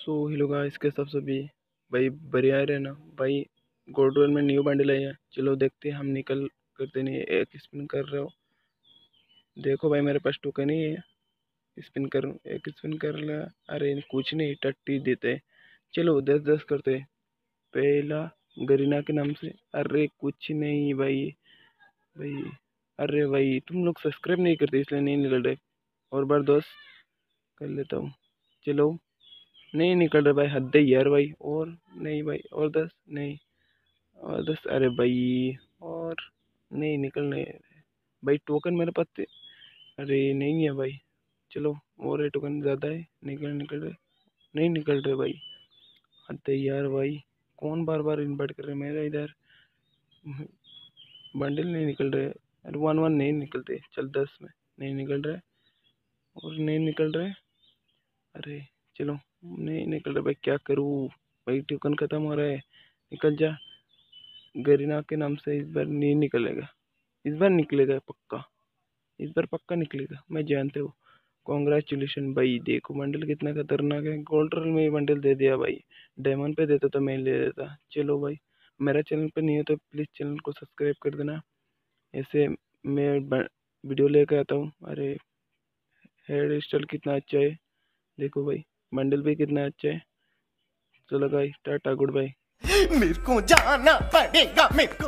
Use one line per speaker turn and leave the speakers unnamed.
So hello guys, कैसे आप सभी भाई? बढ़िया रहे ना भाई। गोल्ड रॉयल में न्यू बंडल आया है, चलो देखते हैं। हम निकल करते नहीं, एक स्पिन कर रहे हो। देखो भाई, मेरे पास टोकन ही है। स्पिन कर, एक स्पिन कर लिया। अरे कुछ नहीं, टट्टी देते। चलो 10-10 करते। पहला गरीना के नाम से। अरे कुछ नहीं भाई। भाई अरे भाई, तुम लोग सब्सक्राइब नहीं करते इसलिए नहीं निकल रहे। और बार 10 कर लेता हूँ। चलो, नहीं निकल रहा भाई, हद है यार भाई। और नहीं भाई, और 10 नहीं, और 10। अरे भाई, और नहीं निकल रहे भाई। टोकन मेरे पास अरे नहीं है भाई। चलो, और है टोकन ज़्यादा है। निकल रहे, नहीं निकल रहे भाई। हद है यार भाई। कौन बार बार इन्वाइट कर रहे हैं मेरा इधर? बंडल नहीं निकल रहे। अरे 1-1 नहीं निकलते। चल 10 में नहीं निकल रहे, और नहीं निकल रहे। अरे चलो, नहीं निकल रहा भाई, क्या करूँ भाई? टोकन खत्म हो रहा है। निकल जा। गरीना के नाम से इस बार नहीं निकलेगा। इस बार निकलेगा पक्का। इस बार पक्का निकलेगा, मैं जानते हो। कॉन्ग्रेचुलेशन भाई। देखो बंडल कितना खतरनाक है। गोल्ड रॉयल में ही बंडल दे दिया भाई। डायमंड पे देता तो मैं ले लेता। चलो भाई, मेरा चैनल पे नहीं हो तो प्लीज़ चैनल को सब्सक्राइब कर देना। ऐसे मैं वीडियो लेकर आता हूँ। अरे हेयर स्टाइल कितना अच्छा है, देखो भाई। बंडल भी कितना अच्छा है। चलो भाई, टाटा गुड बाय।
मेरे को जाना पड़ेगा मेरे को।